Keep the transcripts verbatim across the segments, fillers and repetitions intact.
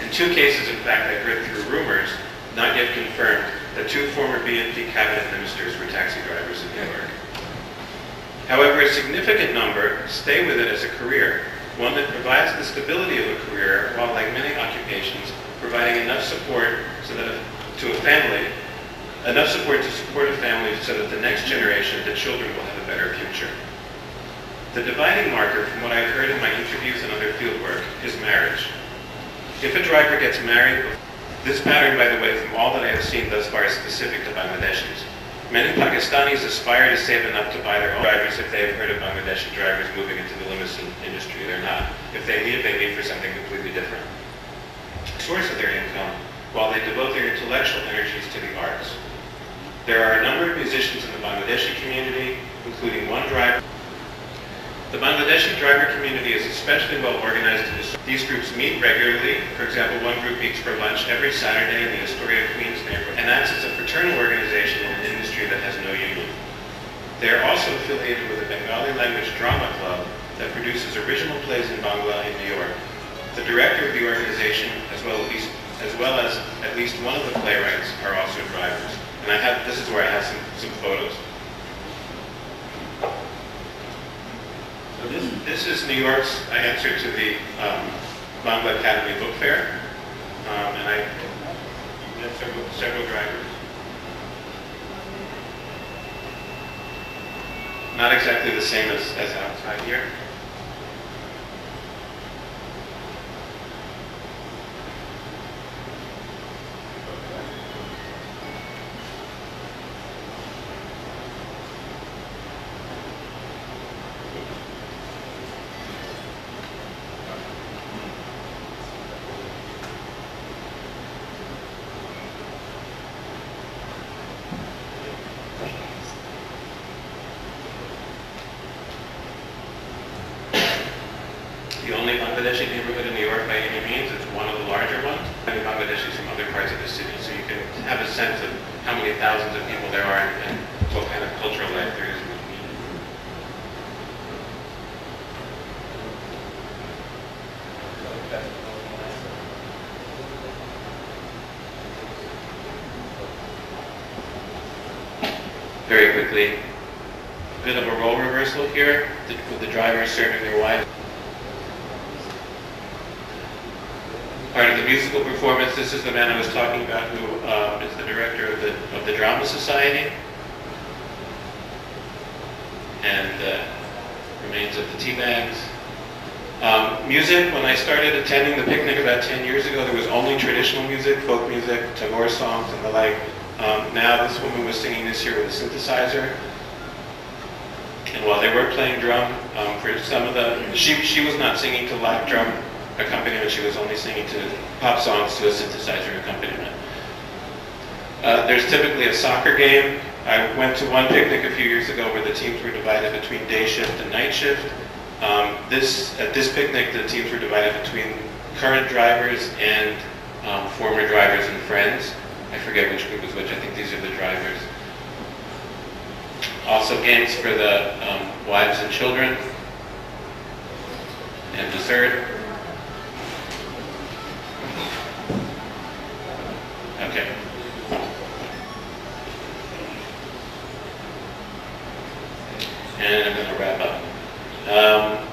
In two cases, in fact, I heard through rumors, not yet confirmed, that two former B N P cabinet ministers were taxi drivers in New York. However, a significant number stay with it as a career, one that provides the stability of a career, while, like many occupations, providing enough support so that a, to a family, enough support to support a family so that the next generation, the children, will have a better future. The dividing marker, from what I've heard in my interviews and other fieldwork, is marriage. If a driver gets married, this pattern, by the way, from all that I have seen thus far, is specific to Bangladeshis. Many Pakistanis aspire to save enough to buy their own drivers if they have heard of Bangladeshi drivers moving into the limousine industry. They're not. If they leave, they leave for something completely different. The source of their income, while they devote their intellectual energies to the arts. There are a number of musicians in the Bangladeshi community, including one driver. The Bangladeshi driver community is especially well organized. These groups meet regularly. For example, one group meets for lunch every Saturday in the Astoria, Queens neighborhood, and acts as a fraternal organization in an industry that has no union. They are also affiliated with a Bengali language drama club that produces original plays in Bangla in New York. The director of the organization, as well, at least, as well as at least one of the playwrights, are also drivers. And I have, this is where I have some, some photos. So this, this is New York's answer to the um, Bangla Academy Book Fair. Um, and I met several, several drivers. Not exactly the same as, as outside here. The only Bangladeshi neighborhood in New York by any means. It's one of the larger ones. Many Bangladeshis from other parts of the city, so you can have a sense of how many thousands of people there are and, and what kind of cultural life there is in the community. Very quickly, a bit of a role reversal here, with the drivers serving their wives. Part of the musical performance, this is the man I was talking about who uh, is the director of the, of the Drama Society. And uh, remains of the tea bags. Um, music, when I started attending the picnic about ten years ago, there was only traditional music, folk music, Tagore songs and the like. Um, now this woman was singing this year with a synthesizer. And while they were playing drum, um, for some of the, she, she was not singing to live drum accompaniment, she was only singing to pop songs to a synthesizer accompaniment. Uh, there's typically a soccer game. I went to one picnic a few years ago where the teams were divided between day shift and night shift. Um, this, at this picnic, the teams were divided between current drivers and um, former drivers and friends. I forget which group is which. I think these are the drivers. Also games for the um, wives and children. And dessert. Okay. And I'm going to wrap up. Um,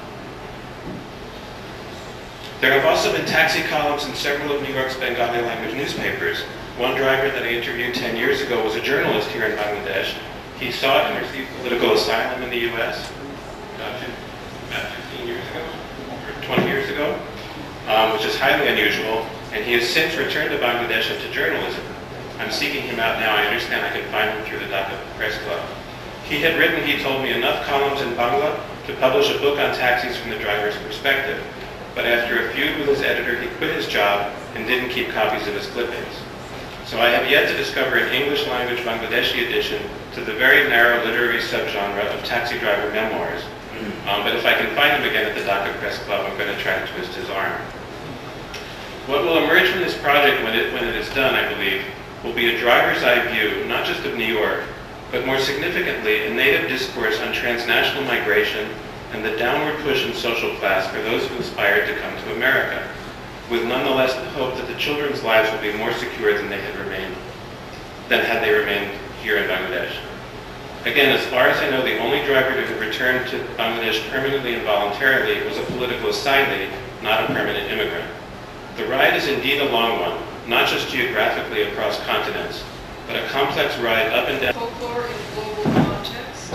there have also been taxi columns in several of New York's Bengali language newspapers. One driver that I interviewed ten years ago was a journalist here in Bangladesh. He sought and received political asylum in the U S about fifteen years ago, or twenty years ago, um, which is highly unusual. And he has since returned to Bangladesh into journalism. I'm seeking him out now. I understand I can find him through the Dhaka Press Club. He had written, he told me, enough columns in Bangla to publish a book on taxis from the driver's perspective. But after a feud with his editor, he quit his job and didn't keep copies of his clippings. So I have yet to discover an English language Bangladeshi edition to the very narrow literary subgenre of taxi driver memoirs. Um, but if I can find him again at the Dhaka Press Club, I'm going to try to twist his arm. What will emerge from this project when it, when it is done, I believe, will be a driver's eye view, not just of New York, but more significantly, a native discourse on transnational migration and the downward push in social class for those who aspired to come to America. with nonetheless the hope that the children's lives will be more secure than they had remained, than had they remained here in Bangladesh. Again, as far as I know, the only driver to have returned to Bangladesh permanently and voluntarily was a political asylee, not a permanent immigrant. The ride is indeed a long one, not just geographically across continents, but a complex ride up and down. Folklore in global context.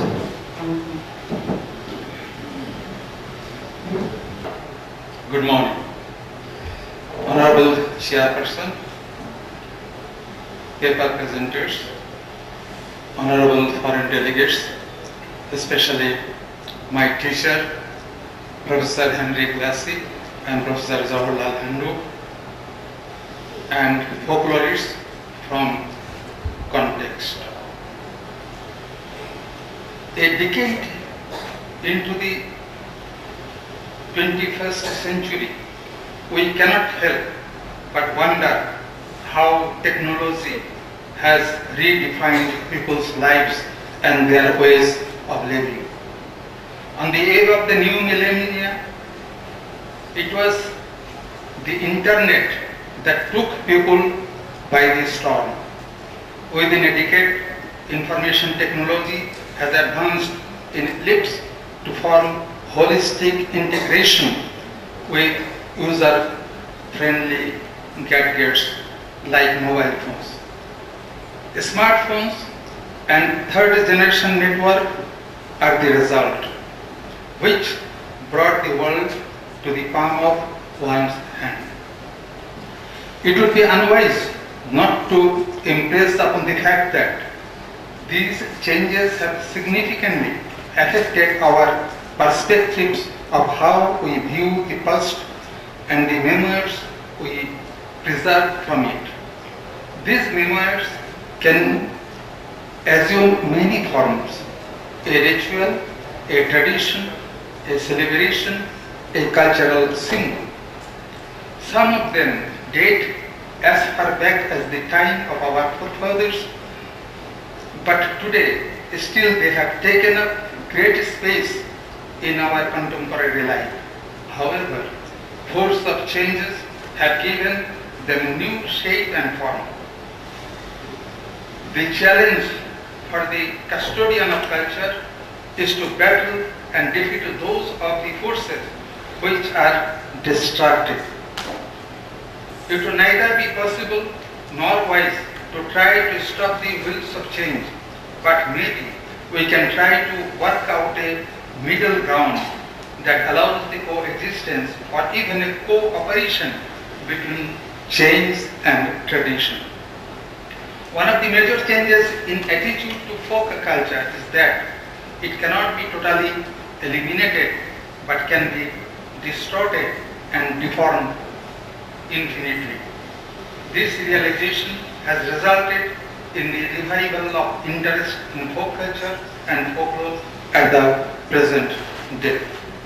Good morning. Honorable Chairperson, paper presenters, honorable foreign delegates, especially my teacher, Professor Henry Glassy and Professor Jawaharlal Nehru, and folklorists from context. A decade into the twenty-first century, we cannot help but wonder how technology has redefined people's lives and their ways of living. On the eve of the new millennia, it was the internet that took people by the storm. Within a decade, information technology has advanced in leaps to form holistic integration with user-friendly gadgets like mobile phones. Smartphones and third generation network are the result, which brought the world to the palm of one's hand. It would be unwise not to impress upon the fact that these changes have significantly affected our perspectives of how we view the past and the memoirs we preserve from it. These memoirs can assume many forms: a ritual, a tradition, a celebration, a cultural symbol. Some of them date as far back as the time of our forefathers, but today still they have taken up great space in our contemporary life. However, force of changes have given them new shape and form. The challenge for the custodian of culture is to battle and defeat those of the forces which are destructive. It will neither be possible nor wise to try to stop the wheels of change, but maybe we can try to work out a middle ground that allows the coexistence or even a cooperation between change and tradition. One of the major changes in attitude to folk culture is that it cannot be totally eliminated, but can be distorted and deformed infinitely. This realization has resulted in the revival of interest in folk culture and folklore at the present day.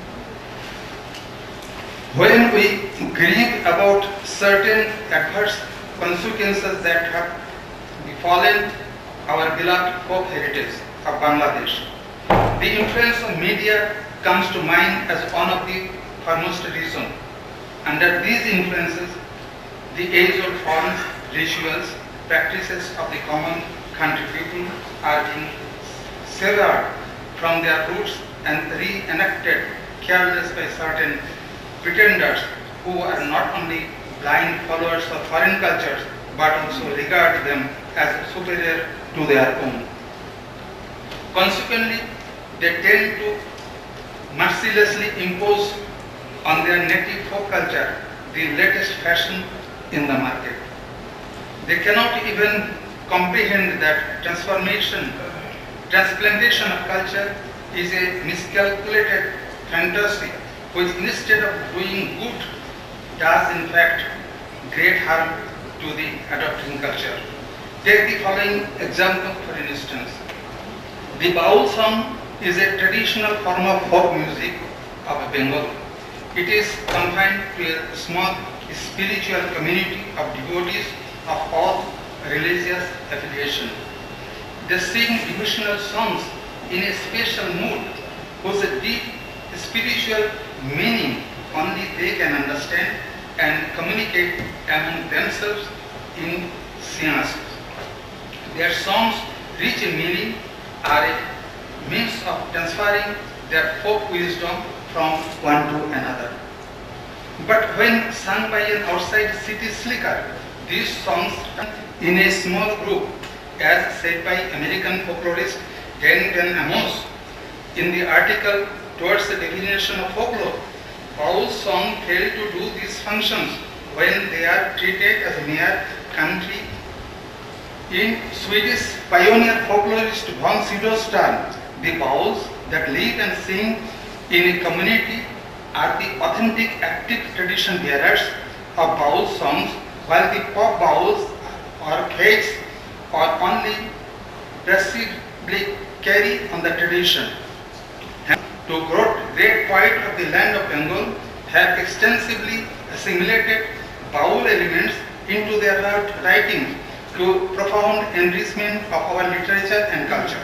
When we grieve about certain adverse consequences that have befallen our beloved folk heritage of Bangladesh, the influence of media comes to mind as one of the foremost reasons. Under these influences, the age-old forms, rituals, practices of the common country people are being severed from their roots and reenacted careless by certain pretenders who are not only blind followers of foreign cultures but also regard them as superior to their own. Consequently, they tend to mercilessly impose on their native folk culture the latest fashion in the market. They cannot even comprehend that transformation, transplantation of culture is a miscalculated fantasy which, instead of doing good, does in fact great harm to the adopting culture. Take the following example for instance. The Baul song is a traditional form of folk music of Bengal. It is confined to a small spiritual community of devotees of all religious affiliation. They sing devotional songs in a special mood whose deep spiritual meaning only they can understand and communicate among themselves in seances. Their songs, rich in meaning, are a means of transferring their folk wisdom from one to another. But when sung by an outside city slicker, these songs in a small group, as said by American folklorist Van Amos in the article towards the definition of folklore, all songs fail to do these functions when they are treated as mere country. In Swedish pioneer folklorist von Sydow's term, the bowls that live and sing in a community are the authentic active tradition bearers of bowl songs, while the pop bowls or fakes are only passively carry on the tradition. To great poet of the land of Bengal have extensively assimilated bowl elements into their writings to profound enrichment of our literature and culture.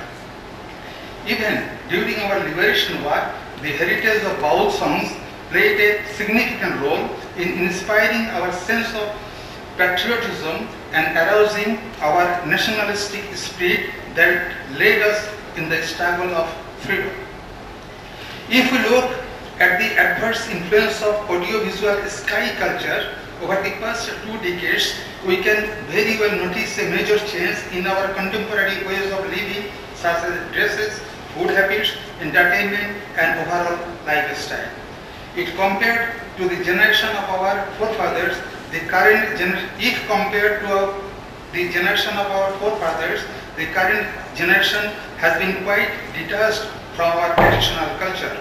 Even during our liberation war, the heritage of bowl songs played a significant role in inspiring our sense of patriotism and arousing our nationalistic spirit that led us in the struggle of freedom. If we look at the adverse influence of audiovisual sky culture over the past two decades, we can very well notice a major change in our contemporary ways of living, such as dresses, food habits, entertainment, and overall lifestyle. If compared to the generation of our forefathers, the current gener if compared to our, the generation of our forefathers, the current generation has been quite detached from our traditional culture.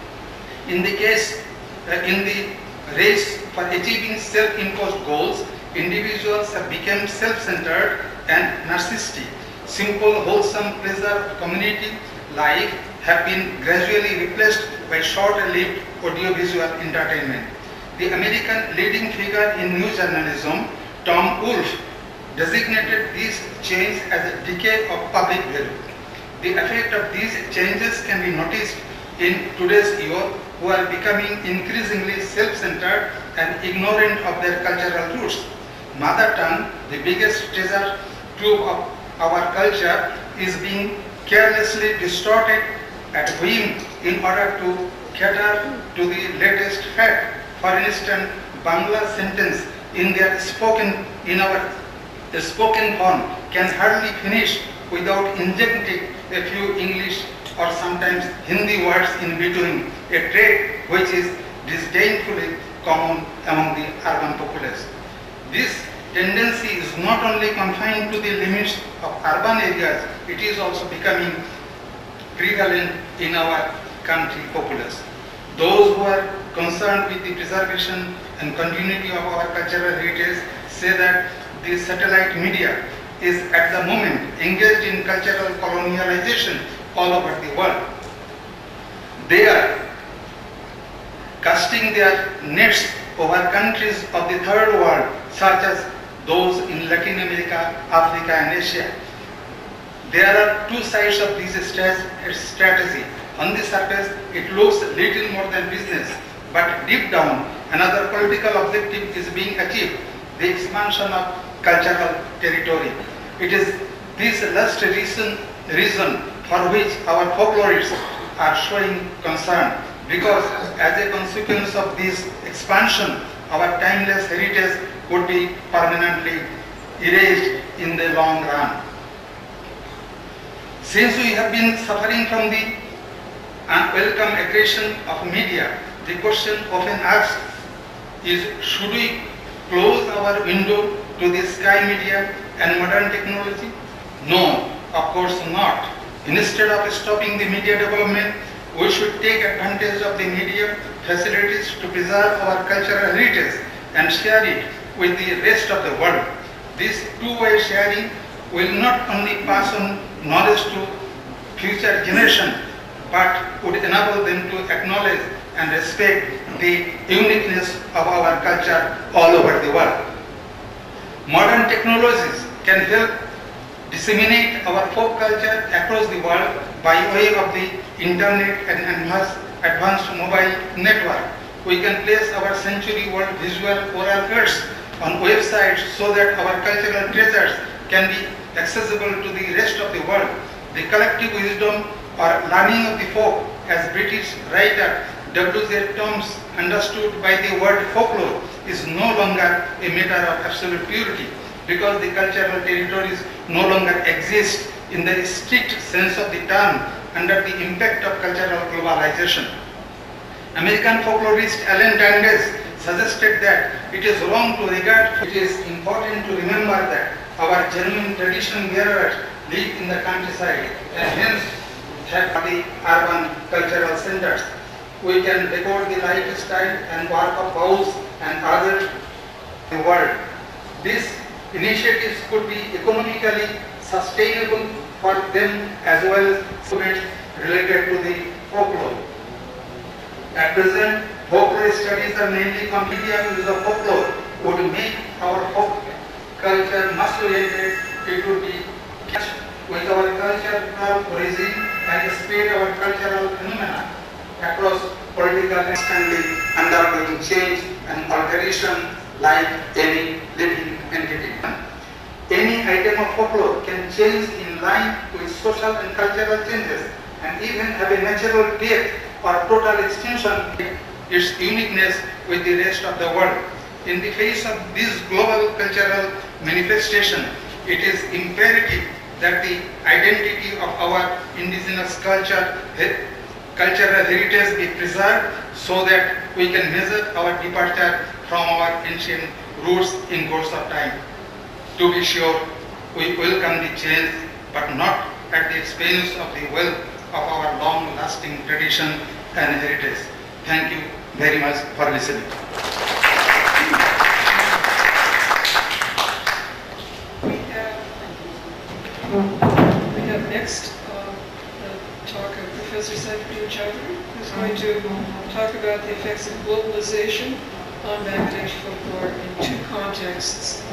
In the case, uh, in the race for achieving self-imposed goals, individuals have become self-centered and narcissistic. Simple, wholesome pleasure of community life have been gradually replaced by short-lived audiovisual entertainment. The American leading figure in news journalism, Tom Wolfe, designated this change as a decay of public value. The effect of these changes can be noticed in today's youth, who are becoming increasingly self-centered and ignorant of their cultural roots. Mother tongue, the biggest treasure trove of our culture, is being carelessly distorted at whim in order to cater to the latest fad. For instance, Bangla sentence in their spoken in our spoken form can hardly finish without injecting a few English or sometimes Hindi words in between, a trait which is disdainfully common among the urban populace. This tendency is not only confined to the limits of urban areas, it is also becoming prevalent in our country populace. Those who are concerned with the preservation and continuity of our cultural heritage say that the satellite media is at the moment engaged in cultural colonialization all over the world. They are casting their nets over countries of the third world, such as those in Latin America, Africa, and Asia. There are two sides of this strategy. On the surface, it looks little more than business, but deep down, another political objective is being achieved: the expansion of cultural territory. It is this last reason, reason for which our folklorists are showing concern, because as a consequence of this expansion, our timeless heritage would be permanently erased in the long run. Since we have been suffering from the unwelcome aggression of media, the question often asked is, should we close our window to the sky media and modern technology? No, of course not. Instead of stopping the media development, we should take advantage of the media facilities to preserve our cultural heritage and share it with the rest of the world. This two-way sharing will not only pass on knowledge to future generations, but would enable them to acknowledge and respect the uniqueness of our culture all over the world. Modern technologies can help disseminate our folk culture across the world by way of the internet and advanced mobile network. We can place our century-old visual oral arts on websites so that our cultural treasures can be accessible to the rest of the world. The collective wisdom or learning of the folk, as British writer W Z Toms understood by the word folklore, is no longer a matter of absolute purity, because the cultural territories no longer exist in the strict sense of the term under the impact of cultural globalization. American folklorist Alan Dundes suggested that it is wrong to regard. It is important to remember that our genuine tradition bearers live in the countryside and hence have the urban cultural centers. We can record the lifestyle and work of bows and others in the world. These initiatives could be economically sustainable for them as well as students related to the folklore. At present, folklore studies are mainly competing with the folklore would make our folk culture much oriented. It would be catch with our cultural origin and spread our cultural phenomena across political constantly undergoing change and alteration like any living entity. Any item of folklore can change in line with social and cultural changes and even have a natural death or total extinction, its uniqueness with the rest of the world. In the face of this global cultural manifestation, it is imperative that the identity of our indigenous culture, cultural heritage be preserved so that we can measure our departure from our ancient roots in course of time. To be sure, we welcome the change, but not at the expense of the wealth of our long-lasting tradition and heritage. Thank you very much for listening. We have, we have next uh, the talk of Professor Saifedean Chaudhry, who's going to talk about the effects of globalization on Bangladesh folklore in two contexts.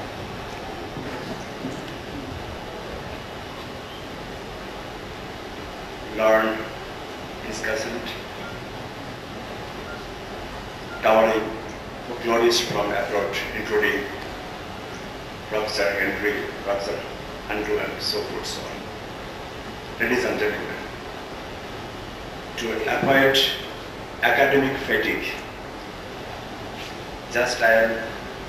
Learn, discussion, covering folklorists from abroad, including Professor Henry, Professor Andrew, and so forth. So on. Ladies and gentlemen, to avoid academic fatigue, just I am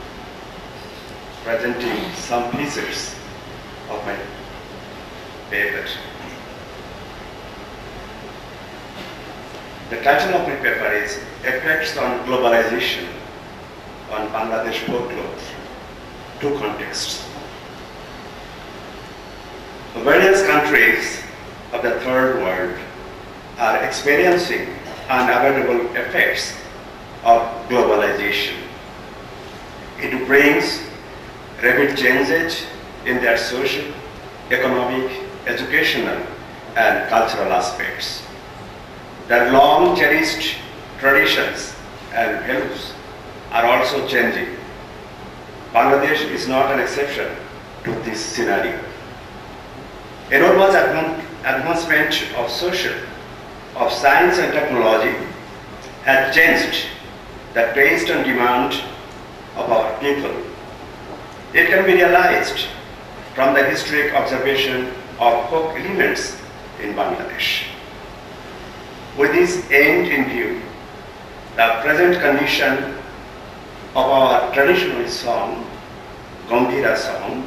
presenting some pieces of my paper. The title of my paper is Effects on Globalization on Bangladesh Folklore, Two Contexts. The various countries of the third world are experiencing unavoidable effects of globalization. It brings rapid changes in their social, economic, educational, and cultural aspects. Their long cherished traditions and values are also changing. Bangladesh is not an exception to this scenario. Enormous advancement of social, of science and technology has changed the taste and demand of our people. It can be realized from the historic observation of folk elements in Bangladesh. With this end in view, the present condition of our traditional song, Gambhira song,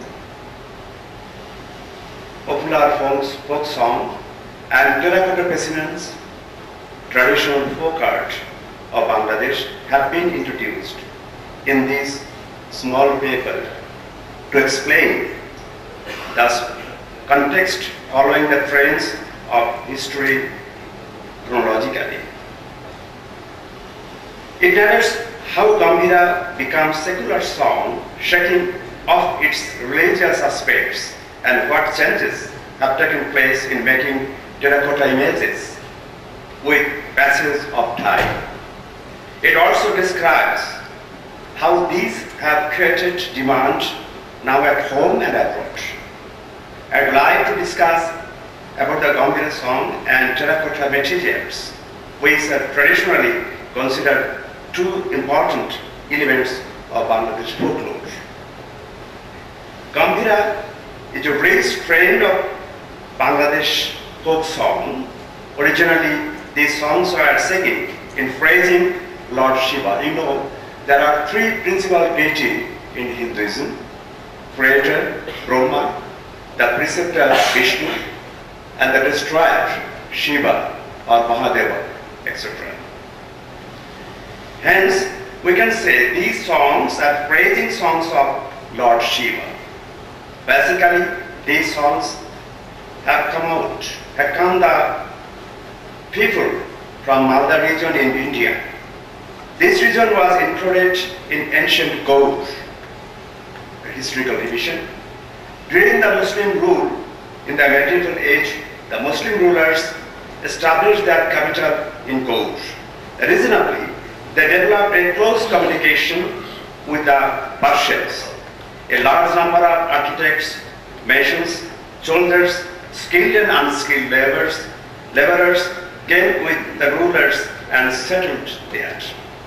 popular folk, folk song, and terracotta specimens, traditional folk art of Bangladesh have been introduced in this small paper to explain the context following the trends of history chronologically. It narrates how Gambhira becomes secular song, shaking off its religious aspects, and what changes have taken place in making terracotta images with passage of time. It also describes how these have created demand now at home and abroad. I'd like to discuss about the Gambhira song and terracotta materials, which are traditionally considered two important elements of Bangladesh folklore. Gambhira is a rich strain of Bangladesh folk song. Originally, these songs were singing in praising Lord Shiva. You know, there are three principal deities in Hinduism: Creator, Brahma, the preceptor, Vishnu, and the destroyer, Shiva or Mahadeva, et cetera. Hence, we can say these songs are praising songs of Lord Shiva. Basically, these songs have come out, have come the people from Malda region in India. This region was included in ancient Gaur, a historical division. During the Muslim rule in the medieval age, the Muslim rulers established their capital in Gaur. Reasonably, they developed a close communication with the Persians. A large number of architects, masons, soldiers, skilled and unskilled laborers, laborers came with the rulers and settled there.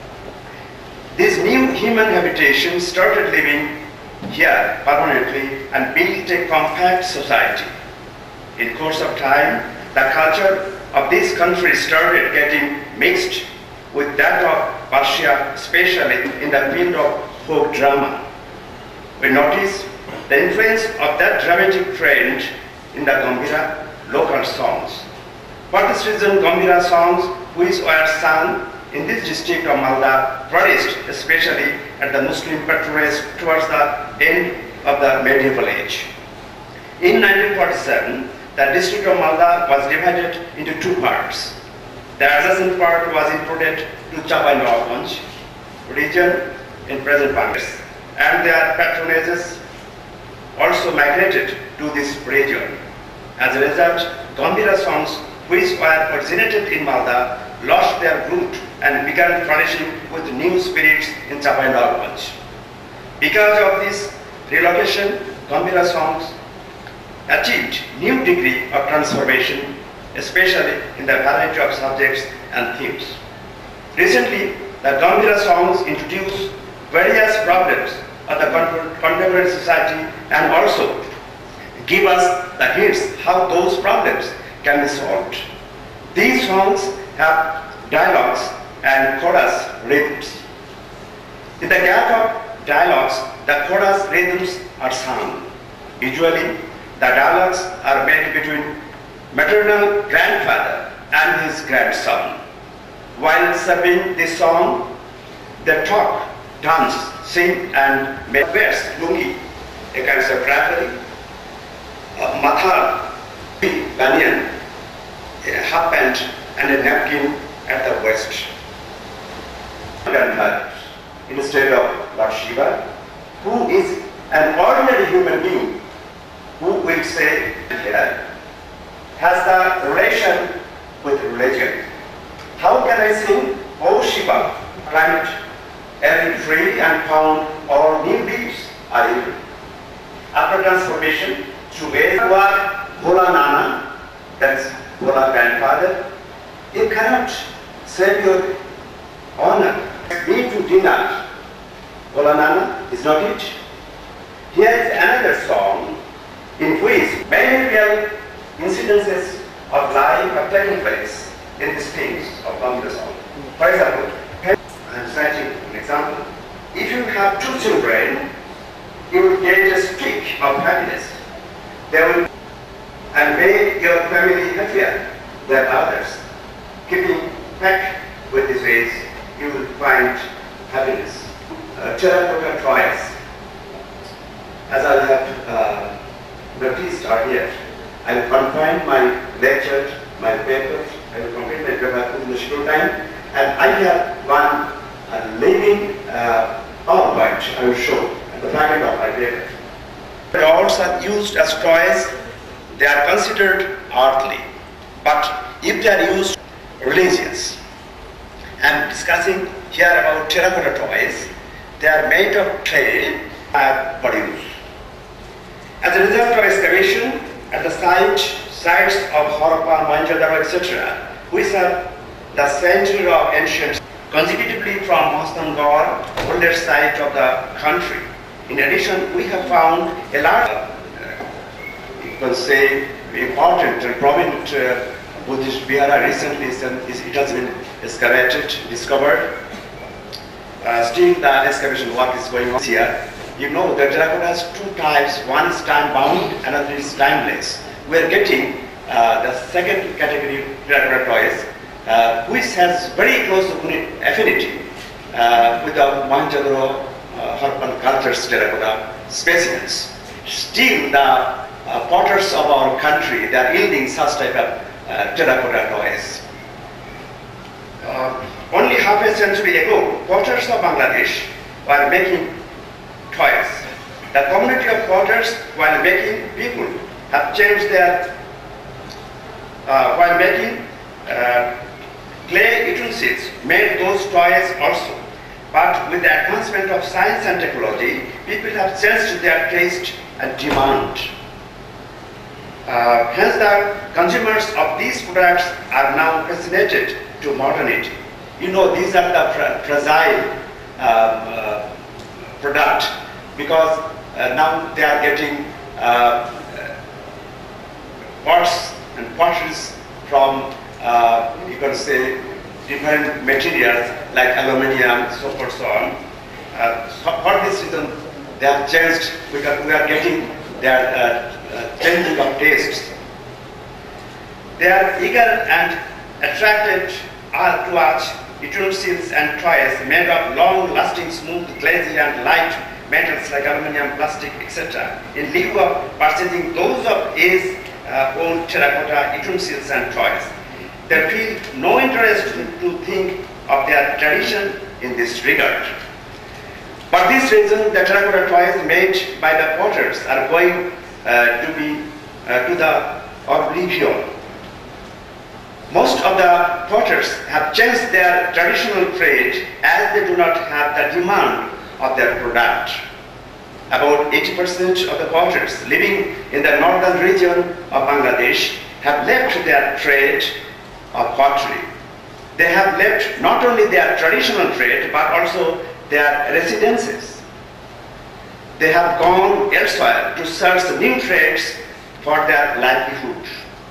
These new human habitations started living here permanently and built a compact society. In course of time, the culture of this country started getting mixed with that of Persia, especially in the field of folk drama. We notice the influence of that dramatic trend in the Gambhira local songs. For this reason, Gambhira songs which were sung in this district of Malda flourished, especially at the Muslim patronage towards the end of the medieval age. In nineteen forty-seven, the district of Malda was divided into two parts. The adjacent part was included to Chapai region in present Bangladesh, and their patronages also migrated to this region. As a result, Gambhira songs which were originated in Malda lost their root and began flourishing with new spirits in Chapai. Because of this relocation, Gambhira songs achieved new degree of transformation, especially in the variety of subjects and themes. Recently, the Gambhira songs introduce various problems of the contemporary society and also give us the hints how those problems can be solved. These songs have dialogues and chorus rhythms. In the gap of dialogues, the chorus rhythms are sung. Usually, the dialogues are made between maternal grandfather and his grandson. While serving this song, they talk, dance, sing, and make wears lungi, a kind of drapery, a matha, banyan, a half pant, and a napkin at the waist. Grandfather, instead of Lord Shiva, who is an ordinary human being, who will say here, has the relation with religion. How can I sing, O Shiva, climbed every tree and found all new leaves are evil? After transformation, to Vedwa Bhola Nana, that is Bhola grandfather, you cannot save your honor. Me to dinner, Bhola Nana is not it. Here is another song in which many real incidences of life have taken place in these themes of Gambhira song. For example, I am citing an example. If you have two children, you will get a streak of happiness. They will and make your family happier than others. Keeping pack with these ways, you will find happiness. Uh, terracotta toys, as I have uh, noticed are here. I will confine my lecture, my papers, I will complete my paper in the schedule time, and I have one uh, living uh, PowerPoint I will show at the back end of my paper. Dolls are used as toys, they are considered earthly, but if they are used religious. I am discussing here about terracotta toys. They are made of clay and produce. As a result of excavation at the site, sites of Harappa, Mohenjo-daro, et cetera, which are the center of ancient, consecutively from Mostangor, older side of the country. In addition, we have found a large, uh, you can say, important and prominent uh, Buddhist vihara recently. It has been excavated, discovered. Uh, still, the excavation work is going on here. You know, the terracotta has two types. One is time-bound, another is timeless. We are getting uh, the second category terracotta toys, uh, which has very close affinity uh, with the Mohenjo-daro uh, Harappan culture's terracotta specimens. Still, the uh, potters of our country, they are yielding such type of uh, terracotta toys. Uh, only half a century ago, potters of Bangladesh were making toys. The community of potters, while making people, have changed their, uh, while making uh, clay utensils, made those toys also. But with the advancement of science and technology, people have changed their taste and demand. Uh, hence, the consumers of these products are now fascinated to modernity. You know, these are the fra fragile uh, uh, product, because uh, now they are getting uh, pots and potteries from, uh, you can say, different materials like aluminium, so forth, so on. Uh, so for this reason, they have changed, because we are getting their uh, uh, changing of tastes. They are eager and attracted are to watch utensils and toys made of long-lasting, smooth, glassy, and light metals like aluminium, plastic, et cetera. In lieu of purchasing those of his uh, own terracotta utensils and toys, they feel no interest to think of their tradition in this regard. For this reason, the terracotta toys made by the potters are going uh, to be uh, to the oblivion. Most of the potters have changed their traditional trade as they do not have the demand of their product. About eighty percent of the potters living in the northern region of Bangladesh have left their trade of pottery. They have left not only their traditional trade but also their residences. They have gone elsewhere to search new trades for their livelihood.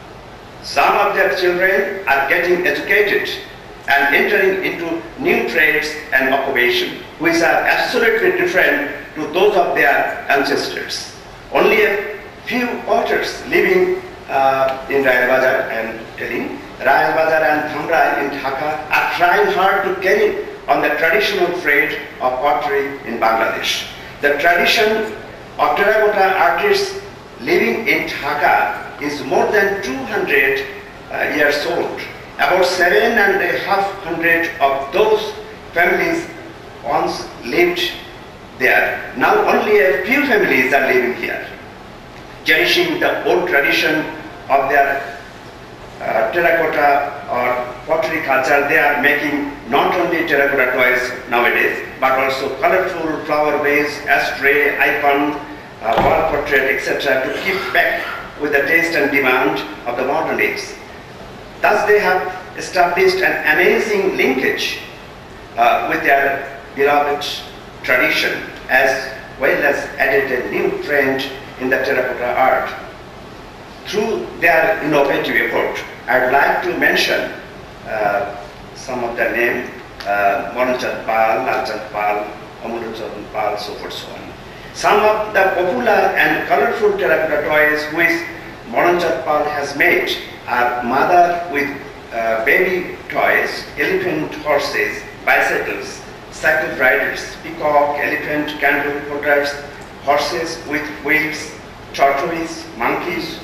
Some of their children are getting educated and entering into new trades and occupation, which are absolutely different to those of their ancestors. Only a few potters living uh, in Rail Bazar and telling Rail Bazar and Thamrai in Dhaka are trying hard to carry on the traditional trade of pottery in Bangladesh. The tradition of terracotta artists living in Dhaka is more than two hundred uh, years old. About seven and a half hundred of those families once lived there. Now only a few families are living here. Cherishing the old tradition of their uh, terracotta or pottery culture, they are making not only terracotta toys nowadays, but also colorful flower vase, ashtray, icon, uh, wall portrait, et cetera to keep back with the taste and demand of the modern days. Thus they have established an amazing linkage uh, with their beloved tradition, as well as added a new trend in the terracotta art. Through their innovative effort, I'd like to mention uh, some of their names, uh, Monanchat Pal, Lalchat Pal, Amulachat Pal, so forth, so on. Some of the popular and colorful terracotta toys which Monanchat Pal has made are mother with uh, baby toys, elephant horses, bicycles, cycle riders, peacock, elephant, candle potters, horses with wheels, tortoise, monkeys,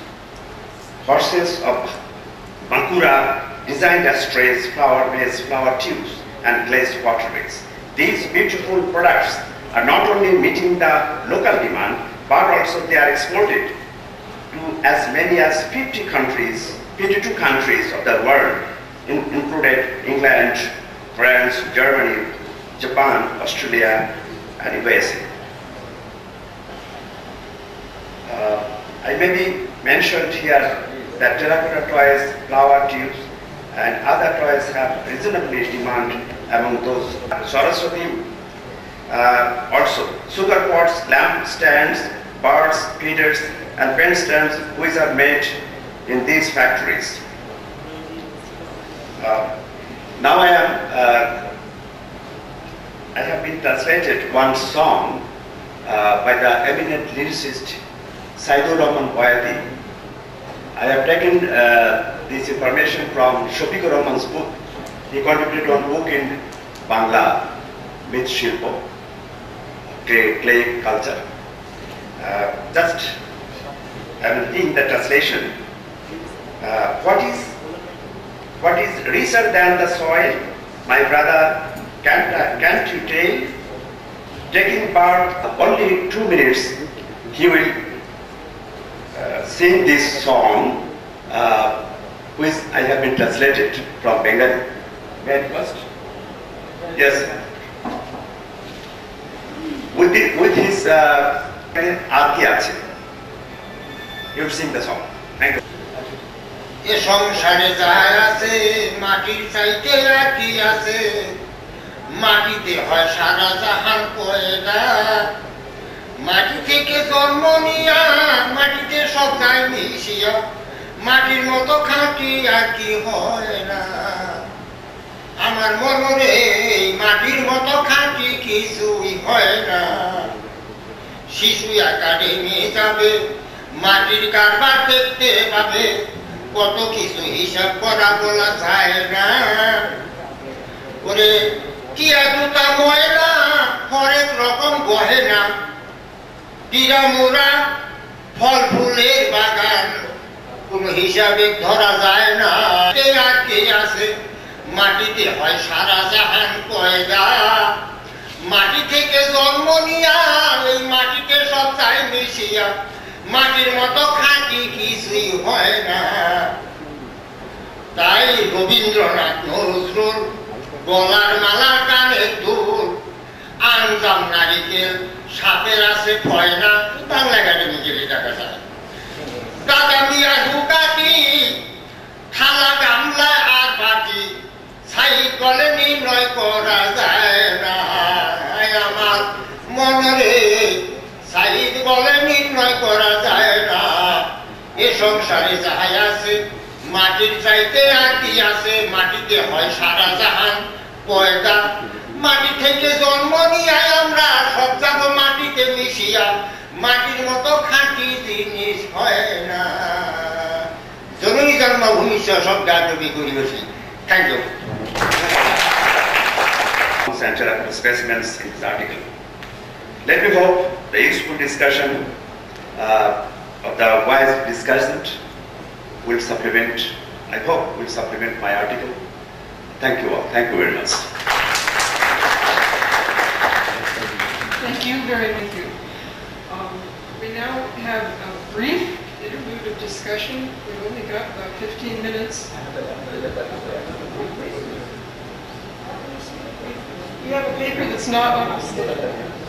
horses of Bankura, designed as trays, flower vase, flower tubes, and glazed potteries. These beautiful products are not only meeting the local demand, but also they are exported to as many as fifty countries, fifty-two countries of the world, in, included England, France, Germany, Japan, Australia, and U S A. Uh, I may be mentioned here that terracotta toys, flower tubes, and other toys have reasonably demand among those. Saraswati uh, also sugar pots, lamp stands, birds, feeders, and pen stands, which are made in these factories. Uh, now I am. Uh, I have been translated one song uh, by the eminent lyricist Saidur Rahman Boyati. I have taken uh, this information from Shafiqur Rahman's book. He contributed one book in Bangla, Myth Shilpo, clay, clay culture. Uh, just I will think the translation. Uh, what is what is richer than the soil, my brother? Can't, uh, can't you tell? Taking part only two minutes, he will uh, sing this song, uh, which I have been translated from Bengali. May I first? Yes. With, the, with his uh, Arki Ache. You sing the song. Thank you. এ সংসারে যায় আছে মাটির চাইতে রাখি আছে মাটিতে হয় সারা জাহান পয়দা মাটি থেকে জন্ম নিয়া মাটিতে সব যায় মিশিয়া মাটির মতো খাঁটি আর কি হয় না আমার মনরে মাটির মতো খাঁটি কিছুই হয় না শিশু একাডেমি যাবে মাটির কারবার দেখতে পাবে কত কিছু হিসাব করা বলা যায় না ওরে টিয়া জুতা ময়লা হরেক রকম গহেনা টিরা মোড়া ফল ফুলের বাগান কোন হিসাবে ধরা যায় না আর কে আছে মাটিতে হয় সারা জাহান পয়দা মাটি থেকে জন্ম নিয়া ওই মাটিতে সব চাই মিশিয়া মাটির মতো খাঁটি কিছুই হয় না তাই রবীন্দ্রনাথ নজরুল গলার মালা কানের দুল আঞ্জাম নারিকেল সাপের আছে ভয় না বাংলা একাডেমি গেলে দেখা যায় দাদা মিয়া হুকাটি থালা গামলা আর বাটি ছাই কলে নির্ণয় করা যায় না আমার মনরে সাইদ বলে নির্ণয় করা যায় না এ সংসারে যাহাই আছে মাটির চাইতে আর কি আছে মাটিতে হয় সারা জাহান পয়দা মাটি থেকে জন্ম নিয়ে আমরা সব যাব মাটিতে মিশিয়া মাটির মতো খাঁটি জিনিস হয় না জননী জন্মভূমি সব গান কবি করি বসি thank you Center of specimens in this article. Let me hope the useful discussion uh, of the wise discussant will supplement, I hope will supplement my article. Thank you all. Thank you very much. Thank you very much. Um, we now have a brief interlude of discussion. We've only got about fifteen minutes. You have a paper that's not on the stage.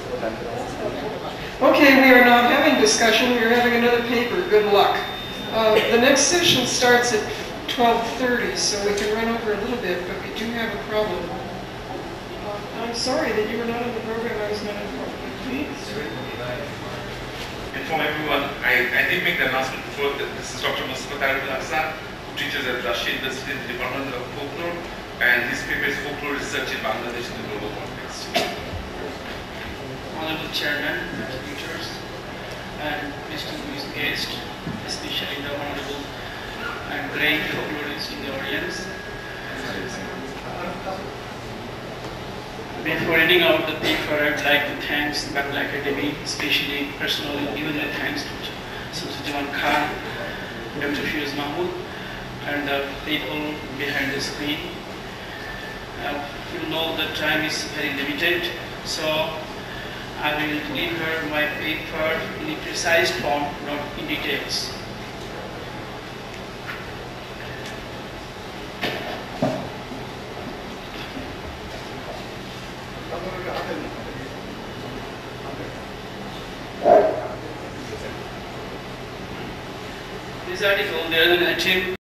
Okay, we are not having discussion. We are having another paper. Good luck. Uh, the next session starts at twelve thirty, so we can run over a little bit, but we do have a problem. Uh, I'm sorry that you were not on the program. I was not informed. Please. Inform everyone, I, I did make the announcement before that this is Doctor Mustafa Adda, who teaches at Rashid University in the Department of Folklor, and his paper is Folklor Research in Bangladesh in the Global Context. Honorable Chairman, contributors, and distinguished guests, especially the Honorable and great folklorists in the audience. Before reading out the paper, I'd like to thank the Bangla Academy, especially personally, even the thanks to Sultan Khan, Doctor Firoz Mahmood, and the people behind the screen. Uh, you know the time is very limited, so I will deliver my paper in a precise form, not in details. This article, there is an attempt